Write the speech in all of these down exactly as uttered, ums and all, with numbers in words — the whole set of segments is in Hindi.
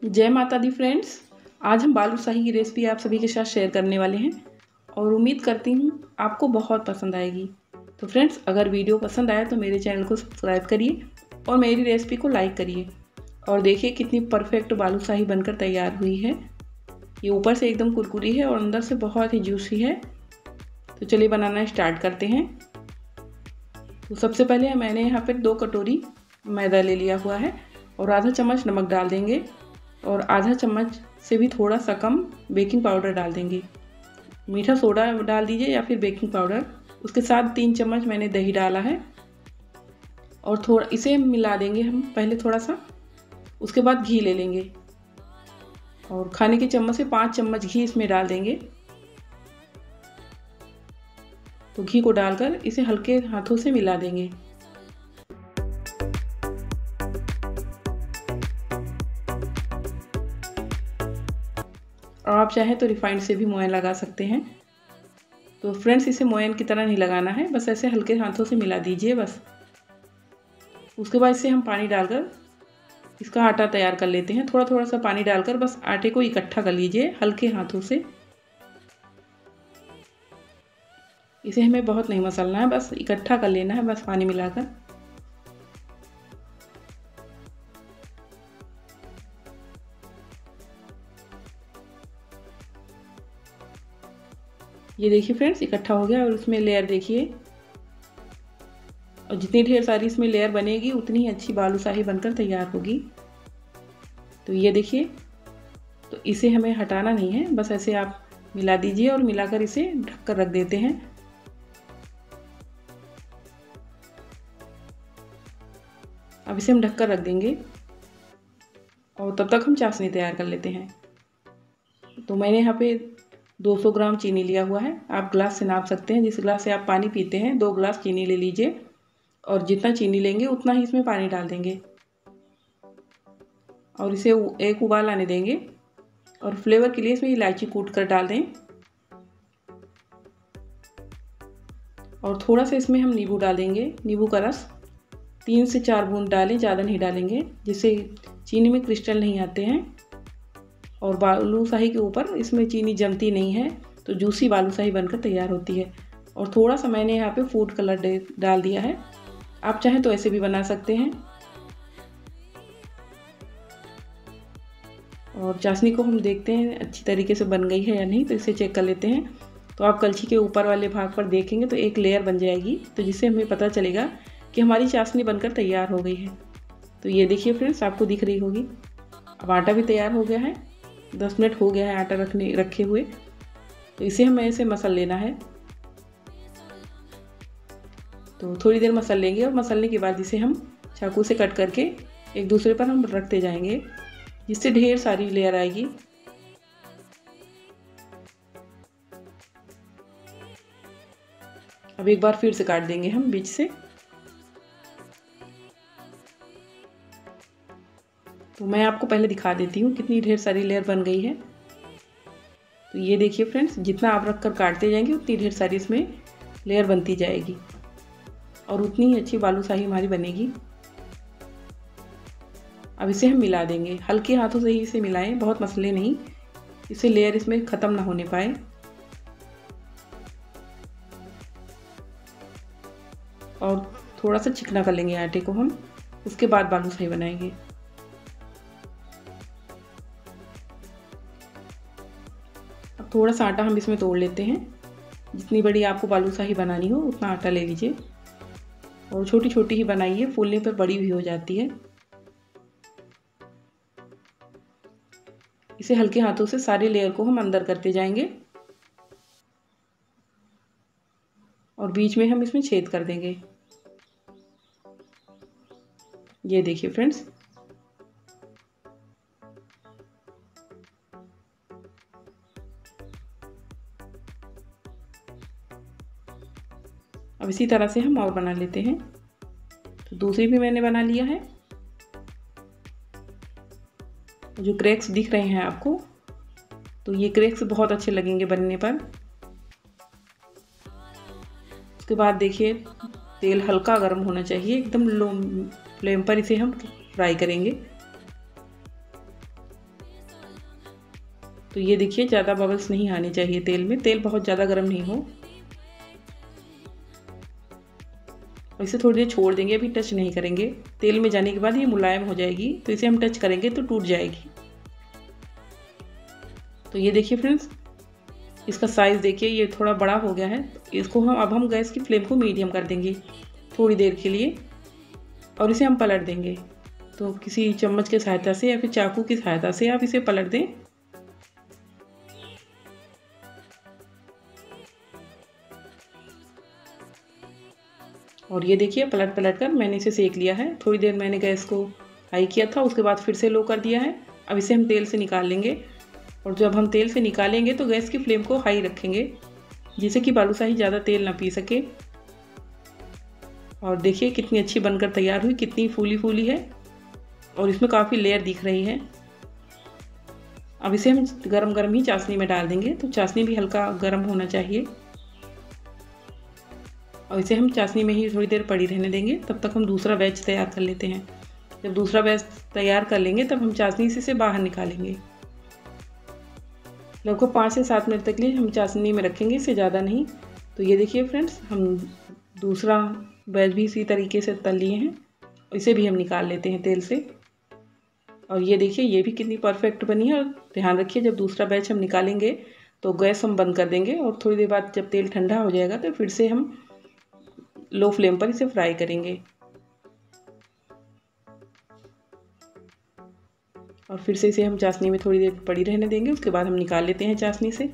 जय माता दी फ्रेंड्स। आज हम बालूशाही की रेसिपी आप सभी के साथ शेयर करने वाले हैं और उम्मीद करती हूँ आपको बहुत पसंद आएगी। तो फ्रेंड्स, अगर वीडियो पसंद आए तो मेरे चैनल को सब्सक्राइब करिए और मेरी रेसिपी को लाइक करिए। और देखिए कितनी परफेक्ट बालूशाही बनकर तैयार हुई है। ये ऊपर से एकदम कुरकुरी है और अंदर से बहुत ही जूसी है। तो चलिए बनाना स्टार्ट करते हैं। तो सबसे पहले मैंने यहाँ पर दो कटोरी मैदा ले लिया हुआ है और आधा चम्मच नमक डाल देंगे और आधा चम्मच से भी थोड़ा सा कम बेकिंग पाउडर डाल देंगे। मीठा सोडा डाल दीजिए या फिर बेकिंग पाउडर। उसके साथ तीन चम्मच मैंने दही डाला है और थोड़ा इसे मिला देंगे हम पहले थोड़ा सा। उसके बाद घी ले लेंगे और खाने की चम्मच से पाँच चम्मच घी इसमें डाल देंगे। तो घी को डालकर इसे हल्के हाथों से मिला देंगे। और आप चाहें तो रिफाइंड से भी मोयन लगा सकते हैं। तो फ्रेंड्स, इसे मोयन की तरह नहीं लगाना है, बस ऐसे हल्के हाथों से मिला दीजिए बस। उसके बाद इसे हम पानी डालकर इसका आटा तैयार कर लेते हैं। थोड़ा थोड़ा सा पानी डालकर बस आटे को इकट्ठा कर लीजिए हल्के हाथों से। इसे हमें बहुत नहीं मसलना है, बस इकट्ठा कर लेना है बस पानी मिलाकर। ये देखिए फ्रेंड्स, इकट्ठा हो गया और इसमें लेयर देखिए। और जितनी ढेर सारी इसमें लेयर बनेगी उतनी ही अच्छी बालूशाही बनकर तैयार होगी। तो ये देखिए, तो इसे हमें हटाना नहीं है, बस ऐसे आप मिला दीजिए और मिलाकर इसे ढककर रख देते हैं। अब इसे हम ढककर रख देंगे और तब तक हम चाशनी तैयार कर लेते हैं। तो मैंने यहाँ पे दो सौ ग्राम चीनी लिया हुआ है। आप ग्लास से नाप सकते हैं, जिस ग्लास से आप पानी पीते हैं दो ग्लास चीनी ले लीजिए और जितना चीनी लेंगे उतना ही इसमें पानी डाल देंगे और इसे एक उबाल आने देंगे। और फ्लेवर के लिए इसमें इलायची कूट कर डाल दें और थोड़ा सा इसमें हम नींबू डाल देंगे। नींबू का रस तीन से चार बूंद डालें, ज़्यादा नहीं डालेंगे, जिससे चीनी में क्रिस्टल नहीं आते हैं और बालूशाही के ऊपर इसमें चीनी जमती नहीं है, तो जूसी बालूशाही बनकर तैयार होती है। और थोड़ा सा मैंने यहाँ पे फूड कलर डाल दिया है, आप चाहें तो ऐसे भी बना सकते हैं। और चाशनी को हम देखते हैं अच्छी तरीके से बन गई है या नहीं, तो इसे चेक कर लेते हैं। तो आप कलछी के ऊपर वाले भाग पर देखेंगे तो एक लेयर बन जाएगी, तो जिससे हमें पता चलेगा कि हमारी चाशनी बनकर तैयार हो गई है। तो ये देखिए फ्रेंड्स, आपको दिख रही होगी। अब आटा भी तैयार हो गया है, दस मिनट हो गया है आटा रखने रखे हुए। तो इसे हमें ऐसे मसल लेना है। तो थोड़ी देर मसल लेंगे और मसलने के बाद इसे हम चाकू से कट करके एक दूसरे पर हम रखते जाएंगे, जिससे ढेर सारी लेयर आएगी। अब एक बार फिर से काट देंगे हम बीच से। तो मैं आपको पहले दिखा देती हूँ कितनी ढेर सारी लेयर बन गई है। तो ये देखिए फ्रेंड्स, जितना आप रख कर काटते जाएंगे उतनी ढेर सारी इसमें लेयर बनती जाएगी और उतनी ही अच्छी बालूशाही हमारी बनेगी। अब इसे हम मिला देंगे, हल्के हाथों से ही इसे मिलाएं, बहुत मसले नहीं, इससे लेयर इसमें ख़त्म ना होने पाए। और थोड़ा सा चिकना कर लेंगे आटे को हम, उसके बाद बालूशाही बनाएंगे। अब थोड़ा सा आटा हम इसमें तोड़ लेते हैं। जितनी बड़ी आपको बालूशाही बनानी हो उतना आटा ले लीजिए और छोटी छोटी ही बनाइए, फूलने पर बड़ी भी हो जाती है। इसे हल्के हाथों से सारी लेयर को हम अंदर करते जाएंगे और बीच में हम इसमें छेद कर देंगे। ये देखिए फ्रेंड्स, अब इसी तरह से हम और बना लेते हैं। तो दूसरी भी मैंने बना लिया है। जो क्रैक्स दिख रहे हैं आपको, तो ये क्रैक्स बहुत अच्छे लगेंगे बनने पर। उसके बाद देखिए, तेल हल्का गर्म होना चाहिए, एकदम लो फ्लेम पर इसे हम फ्राई करेंगे। तो ये देखिए ज़्यादा बबल्स नहीं आने चाहिए तेल में, तेल बहुत ज़्यादा गर्म नहीं हो। इसे थोड़ी देर छोड़ देंगे, अभी टच नहीं करेंगे। तेल में जाने के बाद ये मुलायम हो जाएगी, तो इसे हम टच करेंगे तो टूट जाएगी। तो ये देखिए फ्रेंड्स, इसका साइज़ देखिए ये थोड़ा बड़ा हो गया है। इसको हम अब हम गैस की फ्लेम को मीडियम कर देंगे थोड़ी देर के लिए और इसे हम पलट देंगे। तो किसी चम्मच की सहायता से या फिर चाकू की सहायता से आप इसे पलट दें। और ये देखिए पलट पलट कर मैंने इसे सेक लिया है। थोड़ी देर मैंने गैस को हाई किया था, उसके बाद फिर से लो कर दिया है। अब इसे हम तेल से निकाल लेंगे और जब हम तेल से निकालेंगे तो गैस की फ्लेम को हाई रखेंगे, जिससे कि बालूशाही ज़्यादा तेल ना पी सके। और देखिए कितनी अच्छी बनकर तैयार हुई, कितनी फूली फूली है और इसमें काफ़ी लेयर दिख रही है। अब इसे हम गरम गरम ही चाशनी में डाल देंगे, तो चाशनी भी हल्का गर्म होना चाहिए और इसे हम चाशनी में ही थोड़ी देर पड़ी रहने देंगे। तब तक हम दूसरा बैच तैयार कर लेते हैं। जब दूसरा बैच तैयार कर लेंगे तब हम चाशनी से इसे बाहर निकालेंगे। लगभग पाँच से सात मिनट तक लिए हम चाशनी में रखेंगे, इससे ज़्यादा नहीं। तो ये देखिए फ्रेंड्स, हम दूसरा बैच भी इसी तरीके से तल लिए हैं, इसे भी हम निकाल लेते हैं तेल से। और ये देखिए ये भी कितनी परफेक्ट बनी है। और ध्यान रखिए जब दूसरा बैच हम निकालेंगे तो गैस हम बंद कर देंगे और थोड़ी देर बाद जब तेल ठंडा हो जाएगा तो फिर से हम लो फ्लेम पर इसे फ्राई करेंगे। और फिर से इसे हम चाशनी में थोड़ी देर पड़ी रहने देंगे, उसके बाद हम निकाल लेते हैं चाशनी से।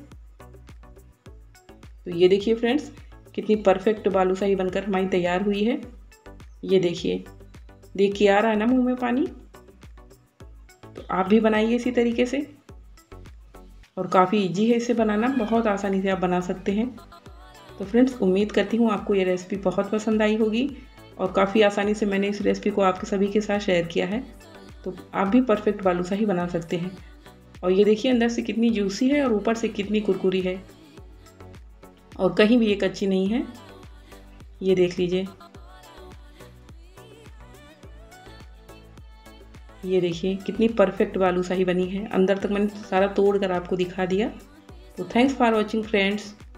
तो ये देखिए फ्रेंड्स, कितनी परफेक्ट बालूशाही बनकर हमारी तैयार हुई है। ये देखिए, देख के आ रहा है ना मुंह में पानी। तो आप भी बनाइए इसी तरीके से और काफ़ी इजी है इसे बनाना, बहुत आसानी से आप बना सकते हैं। तो फ्रेंड्स, उम्मीद करती हूँ आपको ये रेसिपी बहुत पसंद आई होगी और काफ़ी आसानी से मैंने इस रेसिपी को आपके सभी के साथ शेयर किया है। तो आप भी परफेक्ट बालूशाही बना सकते हैं। और ये देखिए अंदर से कितनी जूसी है और ऊपर से कितनी कुरकुरी है और कहीं भी ये कच्ची नहीं है। ये देख लीजिए, ये देखिए कितनी परफेक्ट बालूशाही बनी है। अंदर तक मैंने सारा तोड़ कर आपको दिखा दिया। तो थैंक्स फॉर वॉचिंग फ्रेंड्स।